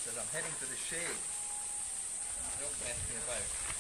says, I'm heading for the shade. Don't mess me about.